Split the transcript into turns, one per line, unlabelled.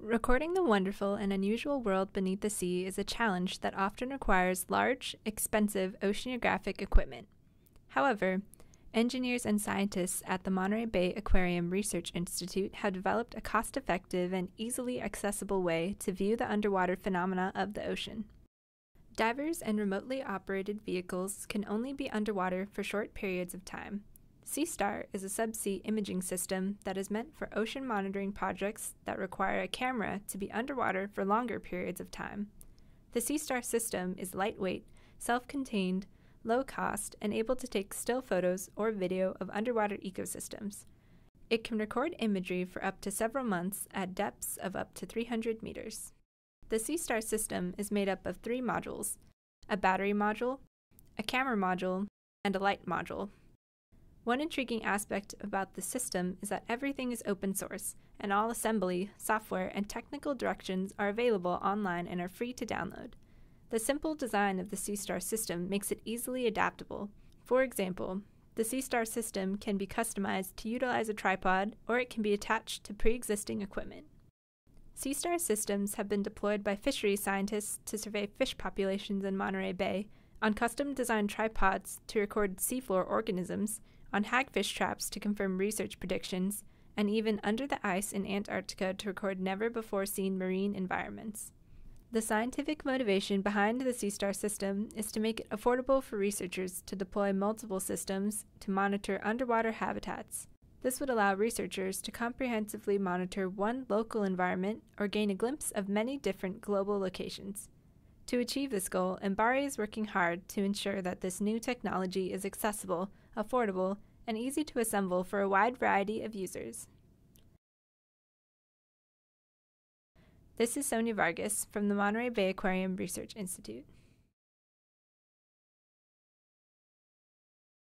Recording the wonderful and unusual world beneath the sea is a challenge that often requires large, expensive oceanographic equipment. However, engineers and scientists at the Monterey Bay Aquarium Research Institute have developed a cost-effective and easily accessible way to view the underwater phenomena of the ocean. Divers and remotely operated vehicles can only be underwater for short periods of time. SeeStar is a subsea imaging system that is meant for ocean monitoring projects that require a camera to be underwater for longer periods of time. The SeeStar system is lightweight, self-contained, low cost, and able to take still photos or video of underwater ecosystems. It can record imagery for up to several months at depths of up to 300 meters. The SeeStar system is made up of 3 modules: a battery module, a camera module, and a light module. One intriguing aspect about the system is that everything is open source, and all assembly, software, and technical directions are available online and are free to download. The simple design of the SeeStar system makes it easily adaptable. For example, the SeeStar system can be customized to utilize a tripod, or it can be attached to pre-existing equipment. SeeStar systems have been deployed by fisheries scientists to survey fish populations in Monterey Bay, on custom-designed tripods to record seafloor organisms, on hagfish traps to confirm research predictions, and even under the ice in Antarctica to record never-before-seen marine environments. The scientific motivation behind the SeeStar system is to make it affordable for researchers to deploy multiple systems to monitor underwater habitats. This would allow researchers to comprehensively monitor one local environment or gain a glimpse of many different global locations. To achieve this goal, MBARI is working hard to ensure that this new technology is accessible, affordable, and easy to assemble for a wide variety of users. This is Sonia Vargas from the Monterey Bay Aquarium Research Institute.